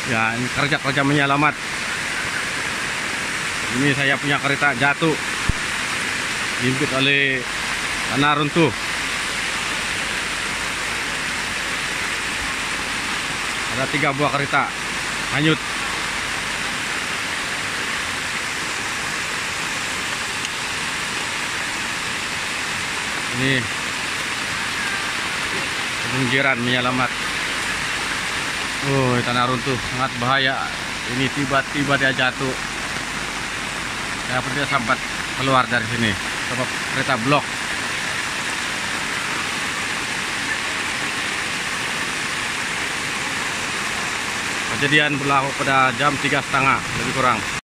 Ya, ini kerja menyelamat. Ini saya punya kereta jatuh, dihimpit oleh tanah runtuh. Ada 3 buah kereta hanyut. Ini pinggiran menyelamat. Oh, tanah runtuh sangat bahaya. Ini tiba-tiba dia jatuh. Saya tidak sempat keluar dari sini sebab kereta blok. Kejadian berlaku pada jam 3.30 lebih kurang.